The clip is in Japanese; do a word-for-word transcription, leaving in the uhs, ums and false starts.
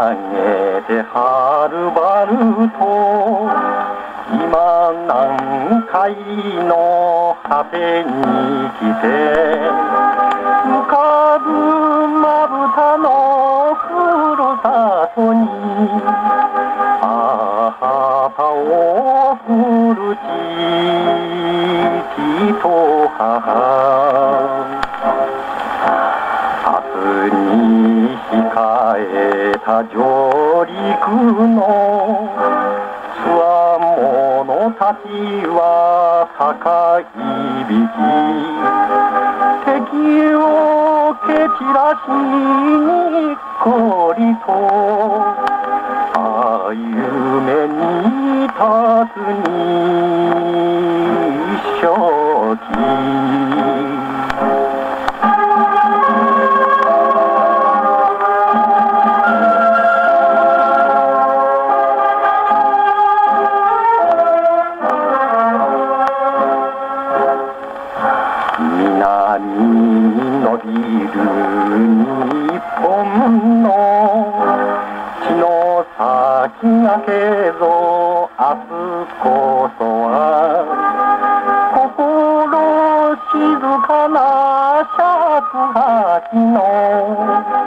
げてはるばると今南海の果てに来て浮かぶまぶたのふるさとに旗を振る父と母明日に控えた上陸のつわものたちは高いびき敵を蹴散らしにっこりとああ夢に立つに正気南に伸びる日本の血の先がけぞ明日こそは心静かな尺八の